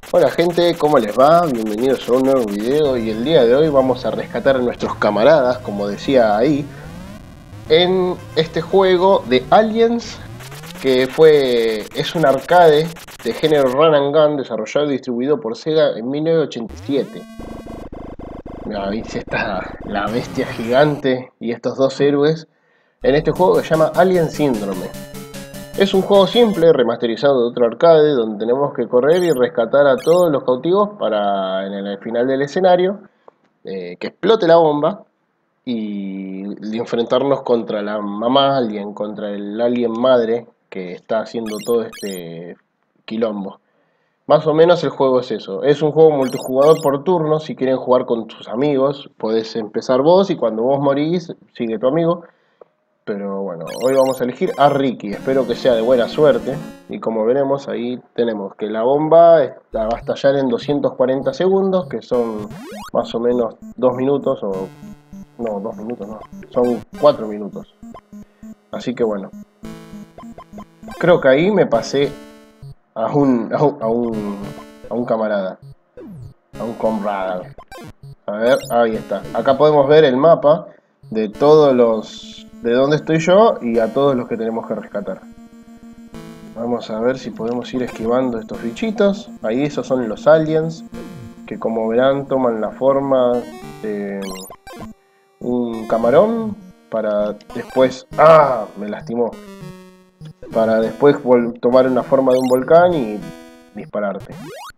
Hola gente, ¿cómo les va? Bienvenidos a un nuevo video y el día de hoy vamos a rescatar a nuestros camaradas, como decía ahí, en este juego de Aliens, que es un arcade de género Run and Gun desarrollado y distribuido por Sega en 1987. Ahí está la bestia gigante y estos dos héroes en este juego que se llama Alien Syndrome. Es un juego simple, remasterizado de otro arcade, donde tenemos que correr y rescatar a todos los cautivos para, en el final del escenario, que explote la bomba y enfrentarnos contra la mamá alien, contra el alien madre que está haciendo todo este quilombo. Más o menos el juego es eso. Es un juego multijugador por turno. Si quieren jugar con tus amigos, podés empezar vos y cuando vos morís, sigue tu amigo. Pero bueno, hoy vamos a elegir a Ricky, espero que sea de buena suerte. Y como veremos, ahí tenemos que la bomba va a estallar en 240 segundos, que son más o menos 2 minutos, o... no, 2 minutos no, son 4 minutos. Así que bueno, creo que ahí me pasé a un camarada, a un comrade. A ver, ahí está. Acá podemos ver el mapa de todos los... de dónde estoy yo y a todos los que tenemos que rescatar. Vamos a ver si podemos ir esquivando estos bichitos. Ahí esos son los aliens, que como verán toman la forma de un camarón para después... ¡Ah! Me lastimó. Para después tomar una forma de un volcán y dispararte.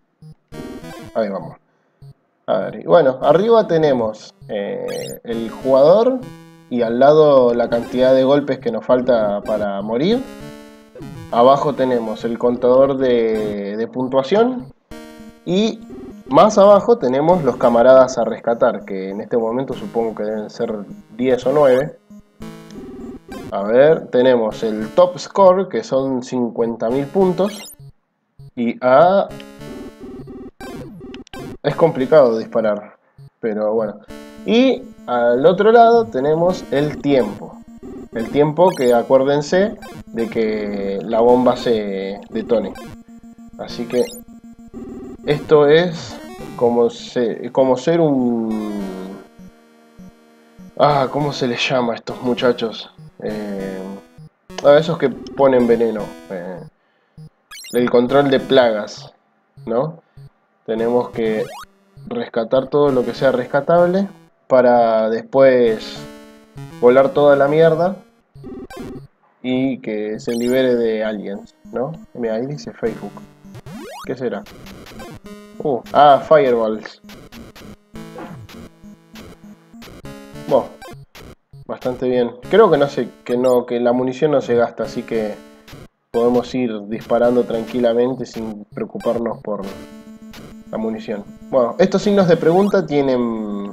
Ahí vamos. A ver, y bueno, arriba tenemos el jugador y al lado la cantidad de golpes que nos falta para morir. Abajo tenemos el contador de puntuación y más abajo tenemos los camaradas a rescatar, que en este momento supongo que deben ser 10 o 9. A ver, tenemos el top score, que son 50.000 puntos. Y es complicado disparar, pero bueno. Y al otro lado tenemos el tiempo. El tiempo que acuérdense de que la bomba se detone. Así que esto es como ser un... ¿cómo se les llama a estos muchachos? A esos que ponen veneno. El control de plagas, ¿no? Tenemos que rescatar todo lo que sea rescatable para después volar toda la mierda y que se libere de aliens, ¿no? Mira, ahí dice Facebook. ¿Qué será? Fireballs. Bueno, bastante bien. Creo que la munición no se gasta, así que podemos ir disparando tranquilamente sin preocuparnos por la munición. Bueno, estos signos de pregunta tienen...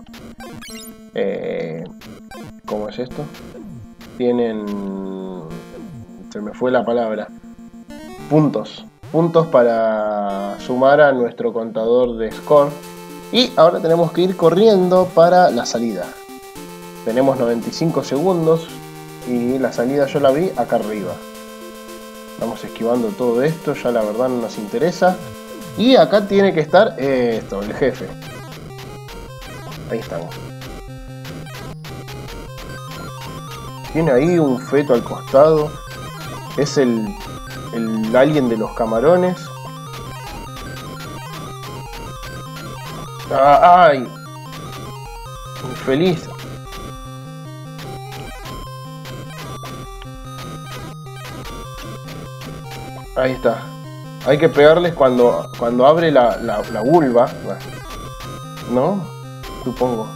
¿cómo es esto? Tienen... se me fue la palabra. Puntos. Puntos para sumar a nuestro contador de score. Y ahora tenemos que ir corriendo para la salida. Tenemos 95 segundos y la salida yo la vi acá arriba. Vamos esquivando todo esto, ya la verdad no nos interesa. Y acá tiene que estar esto, el jefe. Ahí estamos. Tiene ahí un feto al costado. Es el alien de los camarones. ¡Ay! Infeliz. Ahí está. Hay que pegarles cuando abre la vulva, ¿no? Supongo.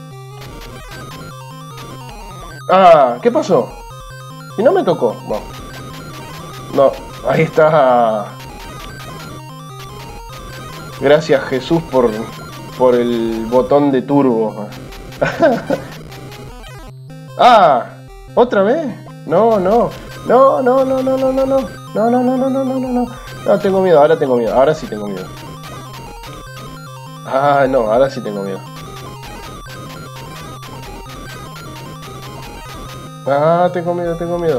¿Qué pasó? Si no me tocó. Bueno. No, ahí está. Gracias Jesús por el botón de turbo. ¿Otra vez? No. No, tengo miedo, ahora tengo miedo, ahora sí tengo miedo. No, ahora sí tengo miedo. Tengo miedo.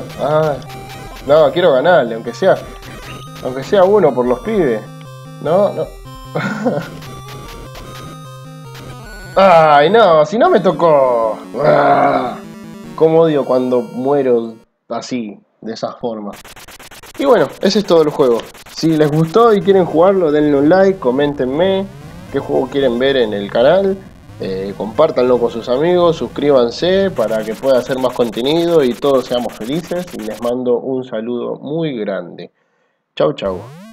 No, quiero ganarle, aunque sea uno por los pibes. No. ¡Ay, no! Si no me tocó. ¡Ah! Cómo odio cuando muero así, de esa forma. Y bueno, ese es todo el juego. Si les gustó y quieren jugarlo, denle un like, coméntenme qué juego quieren ver en el canal. Compártanlo con sus amigos, suscríbanse para que pueda hacer más contenido y todos seamos felices. Y les mando un saludo muy grande. Chau, chau.